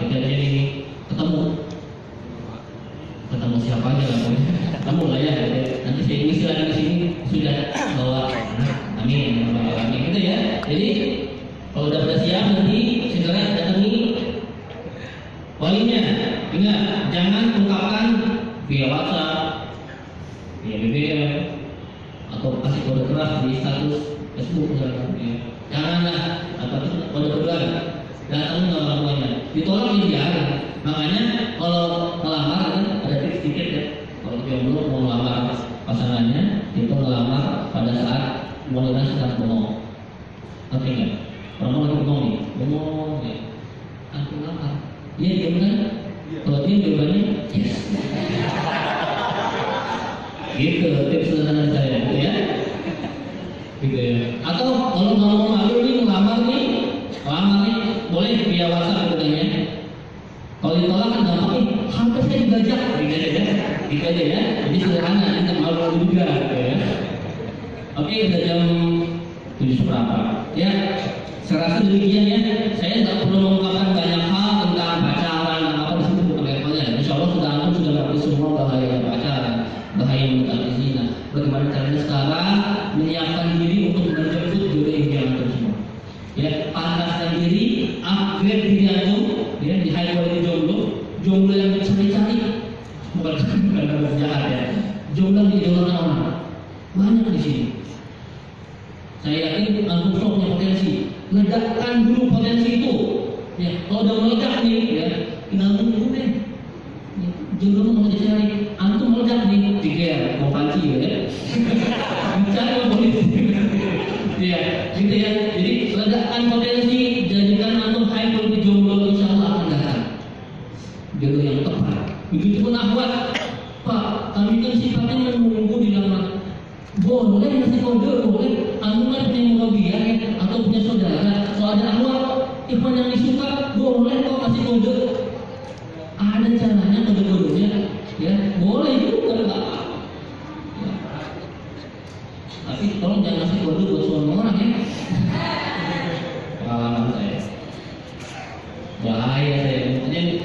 aja ini ketemu siapa aja lah, ketemu lah ya. Nanti saya isi lagi di sini sudah bawa, amin, amin gitu ya. Jadi kalau udah pada siap nanti segera datangi walinya. Ingat, jangan ungkapkan via WhatsApp, via BBM, atau kasih kode keras di status Facebook misalkan. Ya. Janganlah, atau kode keras. Datangin orang tuanya, ditolak dibiarin. Makanya kalau melamar kan ada tips sedikit ya. Kalau jomblo mau melamar pasangannya, itu melamar pada saat wanita sedang bengong. Ngerti nggak? Orang lagi bengong nih, bengong ya. Aku melamar, dia diam kan? Kalau dia jawabannya yes. Gitu tips sederhana saya, gitu ya. Gitu ya. Atau kalau mau malu nih melamar nih, boleh via WhatsApp katanya. Kalau ditolak kan gampang, HP saya dibajak, gitu aja ya. Jadi sederhana, tidak malu juga, ya. Oke, udah jam 7:00 ya. Saya rasa demikian ya. Saya nggak perlu mengungkapkan banyak hal tentang pacaran, apa di situ bukan levelnya. Insya Allah sudah mengerti semua bahaya pacaran, bahaya mendekati zina. Bagaimana caranya sekarang menyiapkan diri untuk menjemput jodoh impian semua. Ya, pantaskan diri, upgrade diri antum, ya, di high quality jomblo yang dicari-cari, bukan jahat ya, jomblo yang dijodohkan orang banyak di sini. Saya yakin antum semua punya potensi, ledakkan dulu potensi itu. Ya, kalau udah meledak nih, ya, tinggal tunggu deh. Ya, jodoh mau dicari, antum meledak nih, tiga mau panci ya, cari mau politik. Ya, gitu ya. Jadi ledakkan potensi, jadikan antum high quality jomblo, insya Allah akan datang jodoh yang tepat. Begitu pun akhwat, Pak, kami kan sifatnya menunggu di lama. Boleh ngasih kode, boleh. Antum kan punya murobiah ya, atau punya saudara. Kalau ada akhwat, ikhwan yang disuka, boleh kok kasih kode. Ada caranya kode-kodenya, ya, boleh juga nggak apa-apa. Ya. Tapi tolong jangan kasih kode buat suami orang ya. Pengalaman saya bahaya saya.